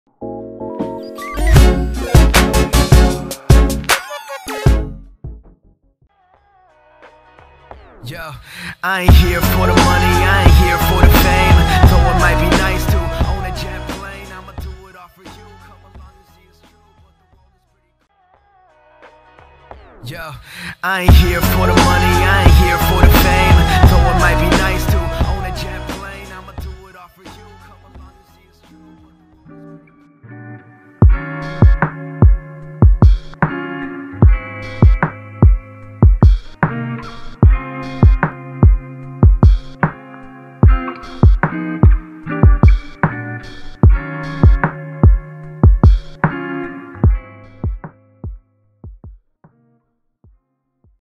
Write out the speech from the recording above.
Yo, I ain't here for the money, I ain't here for the fame. Though it might be nice to own a jet plane, I'ma do it all for you. Come along and see it's true, but the world is pretty cool. Yo, I ain't here for the money, I ain't